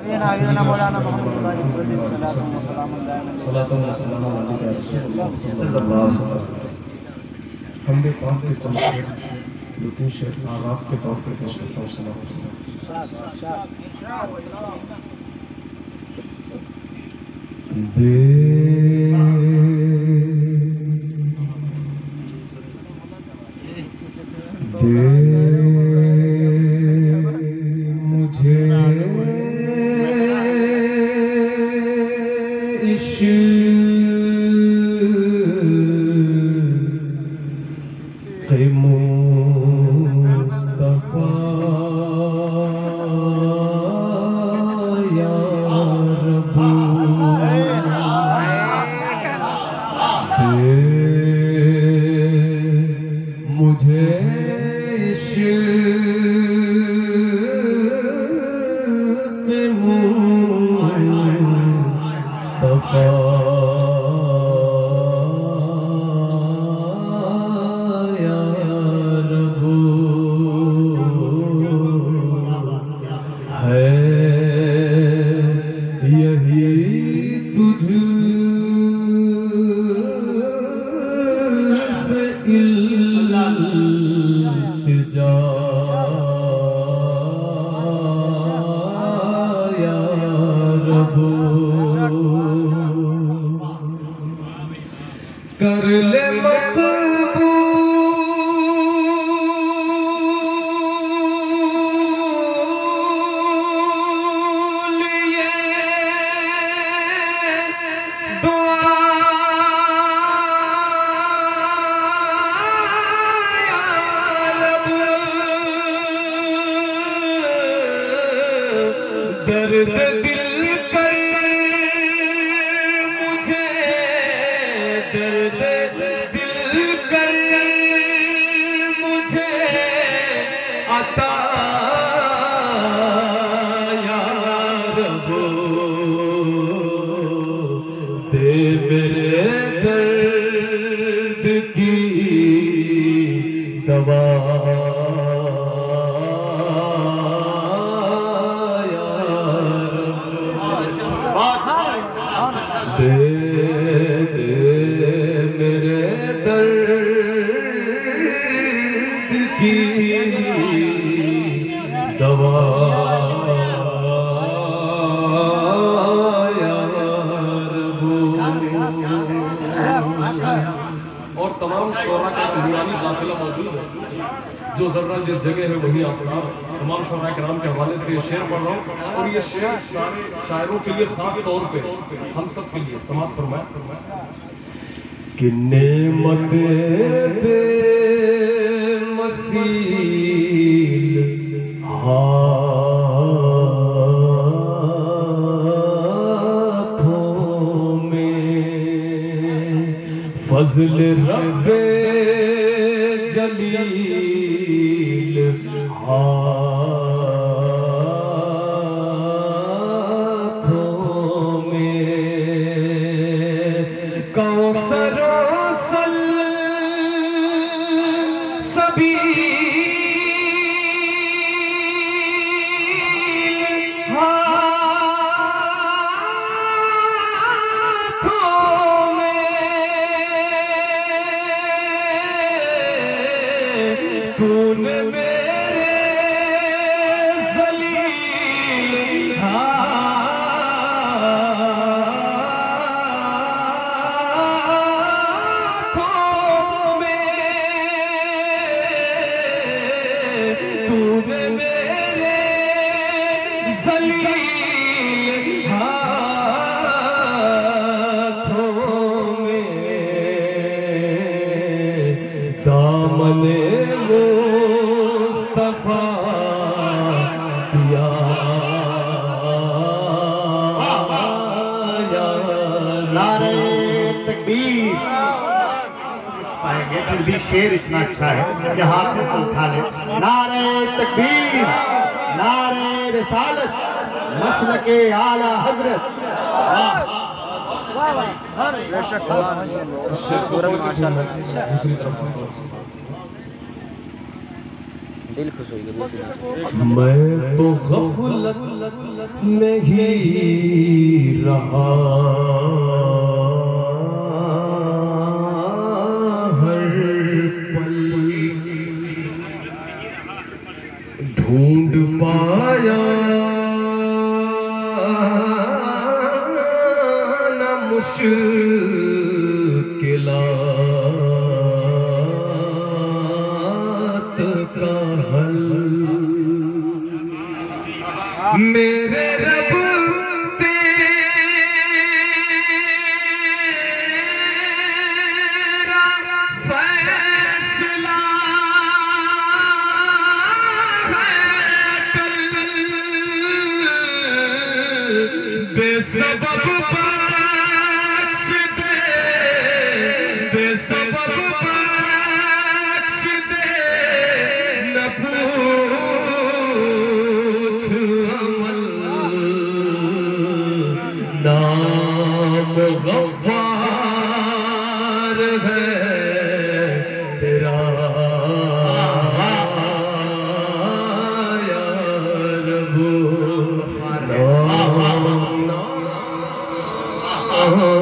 हमने पाक के चमत्कार लुत्फ़ शेर आगाज़ के तौर पर पेश करता हूँ। सलाम मुझे इश्क़ मुस्तफ़ा या रब मुझे इश्क़ मुस्तफ़ा या रब है यही तुझसे इल्तिजा या रब कर ले मकबूल ये दुआ या रब दर्द दिल कर मुझे दर्द दिल कर मुझे अता या रब दे मेरे दर्द की दवा या रब दे मेरे दर्द की दवा या रब। और तमाम शोरा का नूरानी काफिला मौजूद है, जो जर्रा जिस जगह है वही आफताब। तमाम शोरा किराम के हवाले से ये शेर पढ़ रहा हूँ, और ये शेर सारे शायरों के लिए खास तौर पे हम सब के लिए समाप्त फरमाए कि नेमत दे मसील हाथों में फजल रब्बे जलील हाथों में कौसर तूने मेरे ज़लील हाथों में तूने मेरे ज़लील हाथों में दामने मुस्तफा दिया नारे तकबीर। पाएंगे फिर भी शेर इतना अच्छा है कि हाथ में तो उठा ले। नारे तकबीर, नारे रिसालत, मसलके आला हजरत। दूसरी तरफ दिल खुश हो गया। मैं तो गफलत में ही रहा, हर पल ढूंढ पाया न मुश्किलात का हल। मेरे रब तेरा फैसला है कल, बेसबब बख्श दे, बेसबब बख्श दे, न पूछ अमल, नाम गफ्फार है तेरा या रब।